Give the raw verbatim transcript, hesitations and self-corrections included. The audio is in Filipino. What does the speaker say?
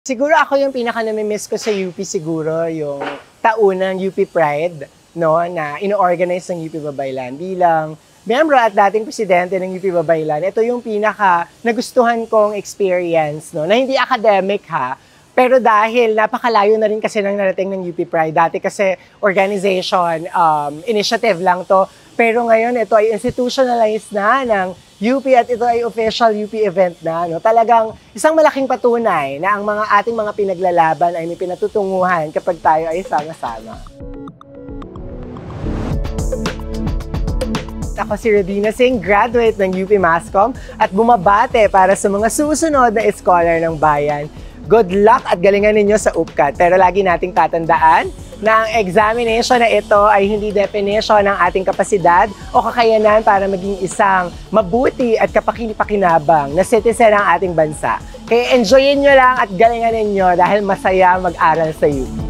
Siguro ako yung pinaka-nami-miss ko sa U P siguro yung taunang U P Pride, no, na ino-organize ng U P Babaylan. Bilang miyembro at dating presidente ng U P Babaylan, ito yung pinaka nagustuhan kong experience, no, na hindi academic ha, pero dahil napakalayo na rin kasi nang narating ng U P Pride. Dati kasi organization, um, initiative lang to, pero ngayon ito ay institutionalized na ng U P at ito ay official U P event na. No? Talagang isang malaking patunay na ang mga ating mga pinaglalaban ay may pinatutunguhan kapag tayo ay sama-sama. Ako si Rodina Singh, graduate ng U P Mascom at bumabate para sa mga susunod na scholar ng bayan. Good luck at galingan ninyo sa U P C A T. Pero lagi nating tatandaan na ang examination na ito ay hindi definition ng ating kapasidad o kakayanan para maging isang mabuti at kapakinabangan na citizen ng ating bansa. Kaya enjoyin nyo lang at galingan ninyo dahil masaya mag-aral sa U P.